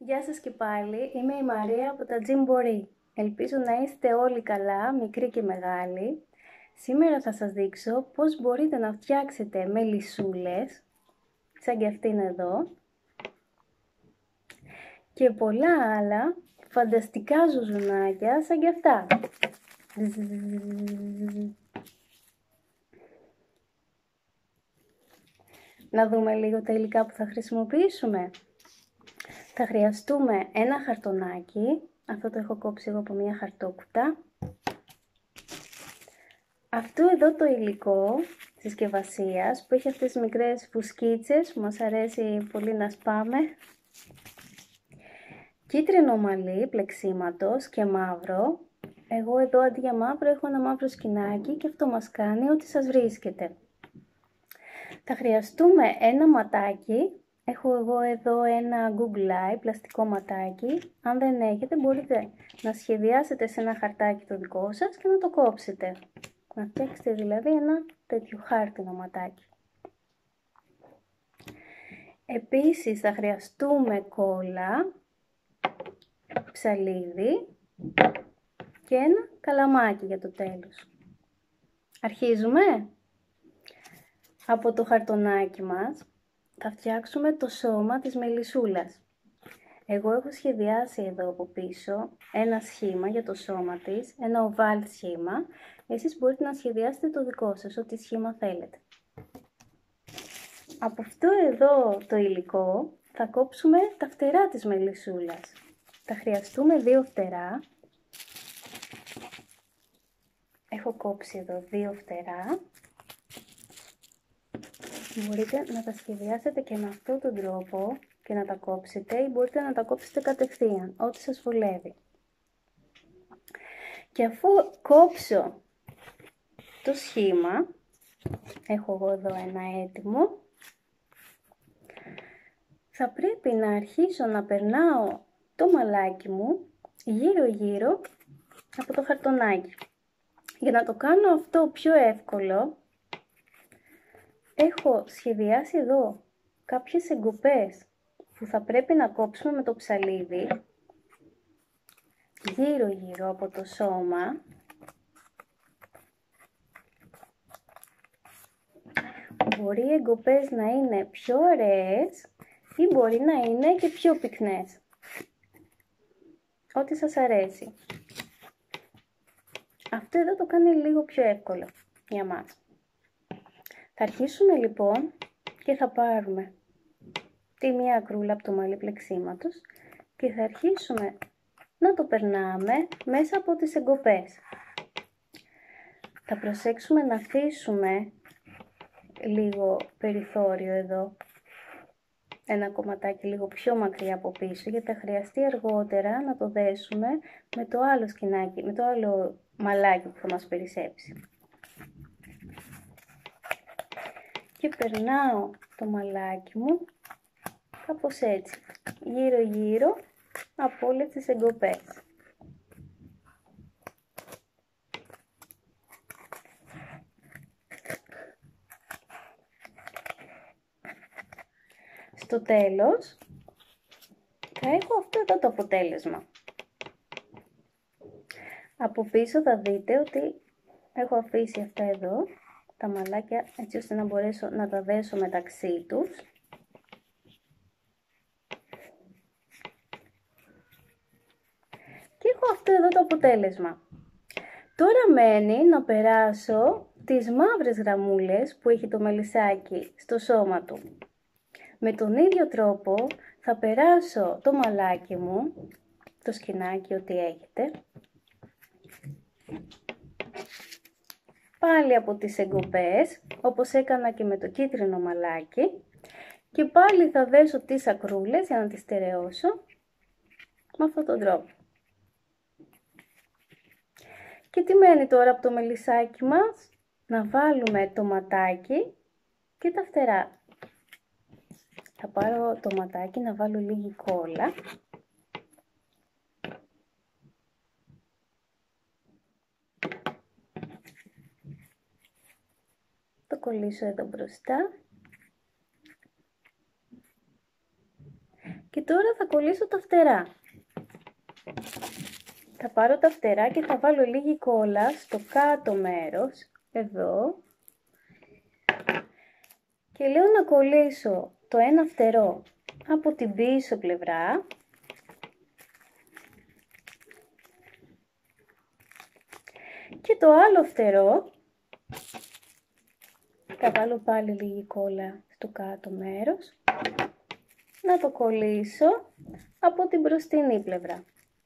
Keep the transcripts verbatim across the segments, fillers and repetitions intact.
Γεια σας και πάλι, είμαι η Μαρία από τα Gymboree. Ελπίζω να είστε όλοι καλά, μικροί και μεγάλοι. Σήμερα θα σας δείξω πώς μπορείτε να φτιάξετε μελισσούλες, σαν και αυτήν εδώ, και πολλά άλλα φανταστικά ζουζουνάκια σαν και αυτά. Να δούμε λίγο τα υλικά που θα χρησιμοποιήσουμε. Θα χρειαστούμε ένα χαρτονάκι, αυτό το έχω κόψει εγώ από μια χαρτόκουτα. Αυτό εδώ το υλικό συσκευασίας που έχει αυτές τις μικρές φουσκίτσες που μας αρέσει πολύ να σπάμε. Κίτρινο μαλλί πλεξίματος και μαύρο. Εγώ εδώ αντί για μαύρο έχω ένα μαύρο σκηνάκι και αυτό μας κάνει ό,τι σας βρίσκεται. Θα χρειαστούμε ένα ματάκι. Έχω εγώ εδώ ένα Google Eye, πλαστικό ματάκι. Αν δεν έχετε μπορείτε να σχεδιάσετε σε ένα χαρτάκι το δικό σας και να το κόψετε. Να φτιάξετε δηλαδή ένα τέτοιο χάρτινο ματάκι. Επίσης θα χρειαστούμε κόλλα, ψαλίδι και ένα καλαμάκι για το τέλος. Αρχίζουμε. Από το χαρτονάκι μας θα φτιάξουμε το σώμα της μελισσούλας. Εγώ έχω σχεδιάσει εδώ από πίσω ένα σχήμα για το σώμα της, ένα οβάλ σχήμα. Εσείς μπορείτε να σχεδιάσετε το δικό σας, ό,τι σχήμα θέλετε. Από αυτό εδώ το υλικό θα κόψουμε τα φτερά της μελισσούλας. Θα χρειαστούμε δύο φτερά. Έχω κόψει εδώ δύο φτερά. Μπορείτε να τα σχεδιάσετε και με αυτόν τον τρόπο και να τα κόψετε ή μπορείτε να τα κόψετε κατευθείαν, ό,τι σας βολεύει. Και αφού κόψω το σχήμα, έχω εγώ εδώ ένα έτοιμο, θα πρέπει να αρχίσω να περνάω το μαλάκι μου γύρω γύρω από το χαρτονάκι. Για να το κάνω αυτό πιο εύκολο, έχω σχεδιάσει εδώ κάποιες εγκοπές που θα πρέπει να κόψουμε με το ψαλίδι γύρω γύρω από το σώμα. Μπορεί οι εγκοπές να είναι πιο ωραίες ή μπορεί να είναι και πιο πυκνές. Ό,τι σας αρέσει. Αυτό εδώ το κάνει λίγο πιο εύκολο για μας. Θα αρχίσουμε λοιπόν και θα πάρουμε τη μία ακρούλα από το μαλλί πλεξίματος και θα αρχίσουμε να το περνάμε μέσα από τις εγκοπές. Θα προσέξουμε να αφήσουμε λίγο περιθώριο εδώ, ένα κομματάκι λίγο πιο μακριά από πίσω, γιατί θα χρειαστεί αργότερα να το δέσουμε με το άλλο σκηνάκι, με το άλλο μαλάκι που θα μας περισσέψει. Και περνάω το μαλάκι μου κάπως έτσι, γύρω γύρω από όλες τις εγκοπές. Στο τέλος θα έχω αυτό εδώ το αποτέλεσμα. Από πίσω θα δείτε ότι έχω αφήσει αυτά εδώ τα μαλάκια έτσι ώστε να μπορέσω να τα δέσω μεταξύ τους. Και έχω αυτό εδώ το αποτέλεσμα. Τώρα μένει να περάσω τις μαύρες γραμμούλες που έχει το μελισσάκι στο σώμα του. Με τον ίδιο τρόπο θα περάσω το μαλάκι μου, το σκηνάκι ό,τι έχετε, πάλι από τις εγκοπές, όπως έκανα και με το κίτρινο μαλάκι, και πάλι θα δέσω τις ακρούλες για να τις στερεώσω με αυτόν τον τρόπο. Και τι μένει τώρα από το μελισσάκι μας? Να βάλουμε το ματάκι και τα φτερά. Θα πάρω το ματάκι να βάλω λίγη κόλλα. Το κολλήσω εδώ μπροστά. Και τώρα θα κολλήσω τα φτερά. Θα πάρω τα φτερά και θα βάλω λίγη κόλλα στο κάτω μέρος, εδώ. Και λέω να κολλήσω το ένα φτερό από την πίσω πλευρά. Και το άλλο φτερό θα βάλω πάλι λίγη κόλλα στο κάτω μέρος. Να το κολλήσω από την μπροστινή πλευρά.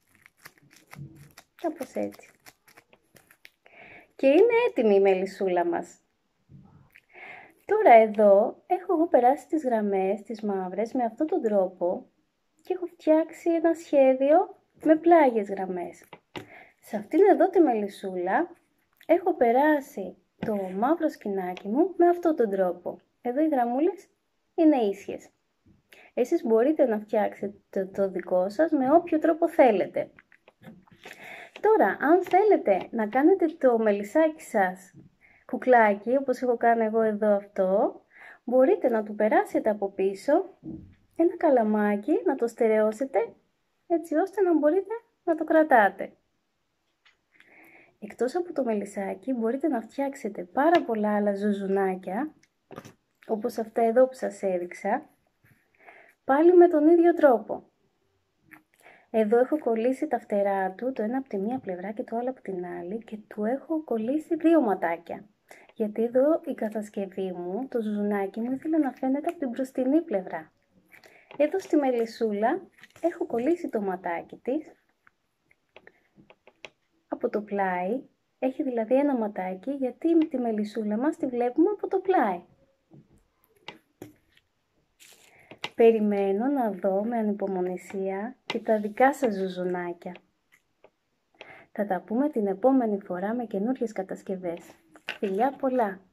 Κάπως έτσι. Και είναι έτοιμη η μελισσούλα μας. Τώρα εδώ έχω εγώ περάσει τις γραμμές, τις μαύρες, με αυτόν τον τρόπο και έχω φτιάξει ένα σχέδιο με πλάγιες γραμμές. Σε αυτήν εδώ τη μελισσούλα έχω περάσει το μαύρο σκηνάκι μου με αυτόν τον τρόπο. Εδώ οι γραμμούλες είναι ίσιες. Εσείς μπορείτε να φτιάξετε το, το δικό σας με όποιο τρόπο θέλετε. Τώρα, αν θέλετε να κάνετε το μελισσάκι σας κουκλάκι, όπως έχω κάνει εγώ εδώ αυτό, μπορείτε να του περάσετε από πίσω ένα καλαμάκι, να το στερεώσετε, έτσι ώστε να μπορείτε να το κρατάτε. Εκτός από το μελισσάκι, μπορείτε να φτιάξετε πάρα πολλά άλλα ζουζουνάκια, όπως αυτά εδώ που σας έδειξα, πάλι με τον ίδιο τρόπο. Εδώ έχω κολλήσει τα φτερά του, το ένα από τη μία πλευρά και το άλλο από την άλλη, και του έχω κολλήσει δύο ματάκια. Γιατί εδώ η κατασκευή μου, το ζουζουνάκι μου, ήθελε να φαίνεται από την μπροστινή πλευρά. Εδώ στη μελισσούλα έχω κολλήσει το ματάκι της από το πλάι. Έχει δηλαδή ένα ματάκι, γιατί τη μελισσούλα μας τη βλέπουμε από το πλάι. Περιμένω να δω με ανυπομονησία και τα δικά σας ζουζουνάκια. Θα τα πούμε την επόμενη φορά με καινούριες κατασκευές. Φιλιά πολλά!